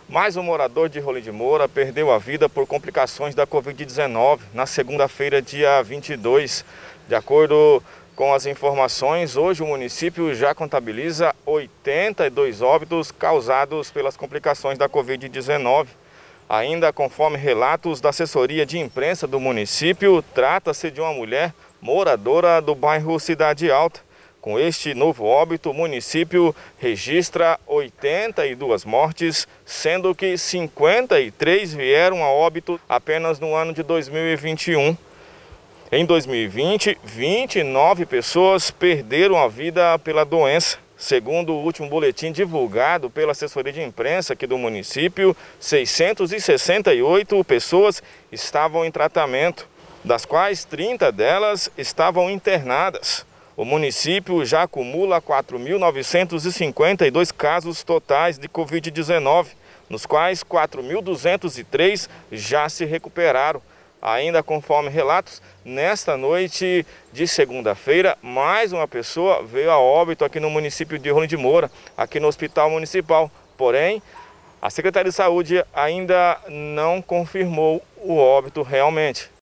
Mais um morador de Rolim de Moura perdeu a vida por complicações da Covid-19 na segunda-feira, dia 22. De acordo com as informações, hoje o município já contabiliza 82 óbitos causados pelas complicações da Covid-19. Ainda conforme relatos da assessoria de imprensa do município, trata-se de uma mulher moradora do bairro Cidade Alta. Com este novo óbito, o município registra 82 mortes, sendo que 53 vieram a óbito apenas no ano de 2021. Em 2020, 29 pessoas perderam a vida pela doença. Segundo o último boletim divulgado pela assessoria de imprensa aqui do município, 668 pessoas estavam em tratamento, das quais 30 delas estavam internadas. O município já acumula 4.952 casos totais de Covid-19, nos quais 4.203 já se recuperaram. Ainda conforme relatos, nesta noite de segunda-feira, mais uma pessoa veio a óbito aqui no município de Rolim de Moura, aqui no Hospital Municipal. Porém, a Secretaria de Saúde ainda não confirmou o óbito realmente.